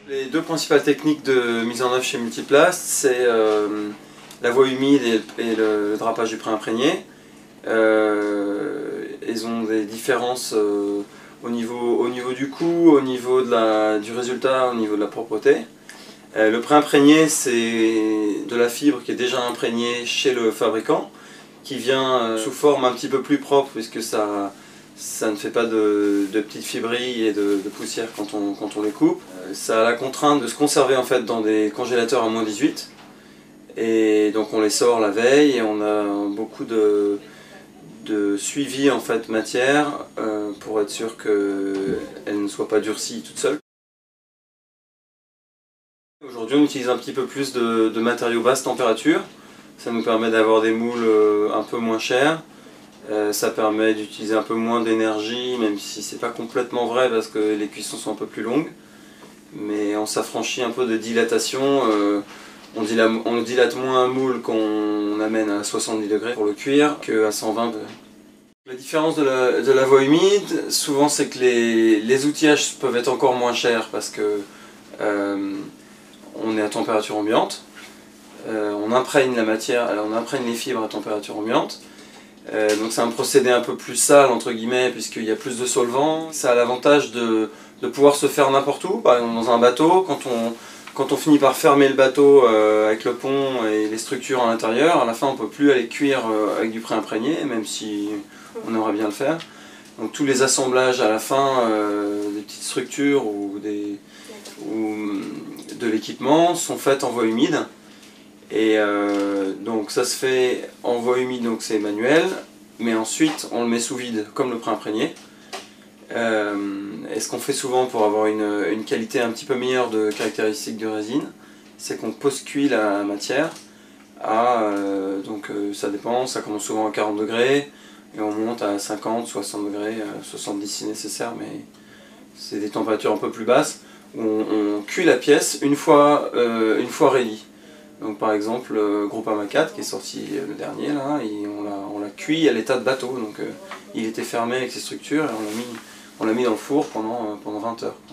Les deux principales techniques de mise en œuvre chez Multiplast, c'est la voie humide et le drapage du pré-imprégné. Ils ont des différences au niveau du coût, au niveau du résultat, au niveau de la propreté. Le pré-imprégné, c'est de la fibre qui est déjà imprégnée chez le fabricant, qui vient sous forme un petit peu plus propre puisque ça ne fait pas de petites fibrilles et de poussière quand on les coupe. Ça a la contrainte de se conserver en fait dans des congélateurs à -18. Et donc on les sort la veille et on a beaucoup de suivi en fait matière pour être sûr qu'elle ne soit pas durcie toute seule. Aujourd'hui on utilise un petit peu plus de matériaux basse température. Ça nous permet d'avoir des moules un peu moins chers. Ça permet d'utiliser un peu moins d'énergie, même si c'est pas complètement vrai parce que les cuissons sont un peu plus longues. Mais on s'affranchit un peu de dilatation. On dilate moins un moule qu'on amène à 70 degrés pour le cuire qu'à 120 degrés. La différence de la voie humide, souvent c'est que les outillages peuvent être encore moins chers parce que on est à température ambiante. On imprègne la matière, alors on imprègne les fibres à température ambiante. Donc c'est un procédé un peu plus sale entre guillemets puisqu'il y a plus de solvant. Ça a l'avantage de pouvoir se faire n'importe où, par exemple dans un bateau, quand on finit par fermer le bateau avec le pont et les structures à l'intérieur, à la fin on ne peut plus aller cuire avec du pré-imprégné, même si on aimerait bien le faire. Donc tous les assemblages à la fin des petites structures ou de l'équipement sont faits en voie humide. Et donc ça se fait en voie humide, donc c'est manuel, mais ensuite on le met sous vide comme le pré-imprégné. Et ce qu'on fait souvent pour avoir une qualité un petit peu meilleure de caractéristiques de résine, c'est qu'on post-cuit la matière à, ça dépend, ça commence souvent à 40 degrés et on monte à 50, 60 degrés, 70 si nécessaire, mais c'est des températures un peu plus basses où on cuit la pièce une fois ready. Donc par exemple Groupama 4 qui est sorti le dernier là, on l'a cuit à l'état de bateau, donc il était fermé avec ses structures et on l'a mis dans le four pendant 20 heures.